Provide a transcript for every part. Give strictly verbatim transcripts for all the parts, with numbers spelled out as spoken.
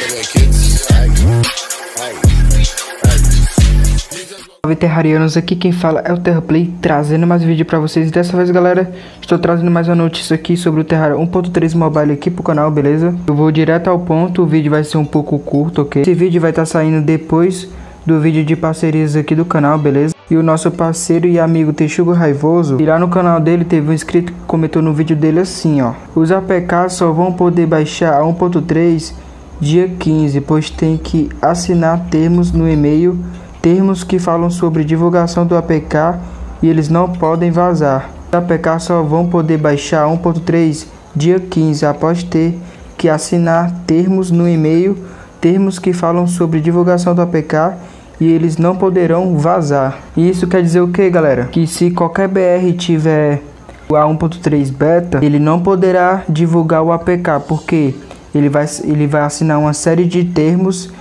Salve terrarianos, aqui quem fala é o Terraplay, trazendo mais vídeo pra vocês. Dessa vez, galera, estou trazendo mais uma notícia aqui sobre o Terraria um ponto três Mobile aqui pro canal, beleza? Eu vou direto ao ponto, o vídeo vai ser um pouco curto, ok? Esse vídeo vai estar saindo depois do vídeo de parcerias aqui do canal, beleza? E o nosso parceiro e amigo Texugo Raivoso, e lá no canal dele teve um inscrito que comentou no vídeo dele assim, ó: os A P K só vão poder baixar a um ponto três dia quinze, pois tem que assinar termos no e-mail, termos que falam sobre divulgação do A P K e eles não podem vazar. Os A P K só vão poder baixar a um ponto três dia quinze após ter que assinar termos no e-mail, termos que falam sobre divulgação do A P K e eles não poderão vazar. E isso quer dizer o que, galera? Que se qualquer B R tiver a um ponto três beta, ele não poderá divulgar o A P K, porque ele vai, ele vai assinar uma série de termos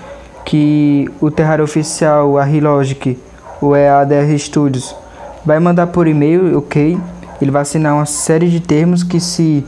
que o Terraria Oficial, a Relogic ou é a A D R Studios vai mandar por e-mail, ok? Ele vai assinar uma série de termos que, se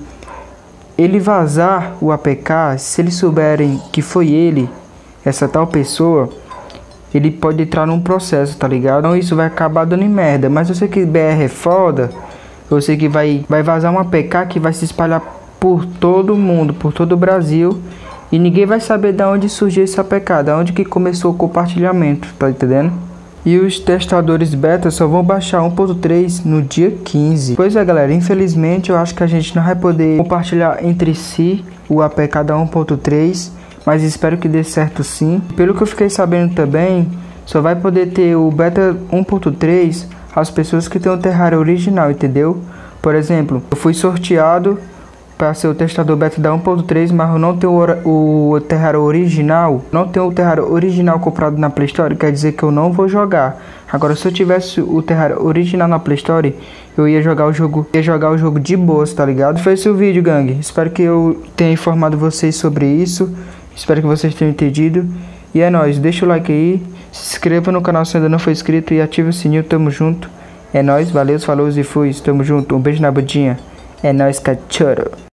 ele vazar o A P K, se eles souberem que foi ele, essa tal pessoa, ele pode entrar num processo, tá ligado? Então isso vai acabar dando em merda. Mas eu sei que B R é foda, eu sei que vai, vai vazar um A P K que vai se espalhar por todo mundo, por todo o Brasil, e ninguém vai saber de onde surgiu esse A P K, de onde que começou o compartilhamento, tá entendendo? E os testadores beta só vão baixar um ponto três no dia quinze. Pois é, galera, infelizmente eu acho que a gente não vai poder compartilhar entre si o A P K da um ponto três, mas espero que dê certo sim. Pelo que eu fiquei sabendo também, só vai poder ter o beta um ponto três as pessoas que têm o Terraria original, entendeu? Por exemplo, eu fui sorteado para ser o testador beta da um ponto três, mas eu não tenho o, o Terraria original, não tenho o Terraria original comprado na Play Store, quer dizer que eu não vou jogar. Agora, se eu tivesse o Terraria original na Play Store, eu ia jogar o jogo, ia jogar o jogo de boas, tá ligado? Foi esse o vídeo, gangue. Espero que eu tenha informado vocês sobre isso. Espero que vocês tenham entendido. E é nóis, deixa o like aí, se inscreva no canal se ainda não for inscrito e ative o sininho, tamo junto. É nóis, valeu, falou e fui, tamo junto. Um beijo na budinha. É nóis, cachorro.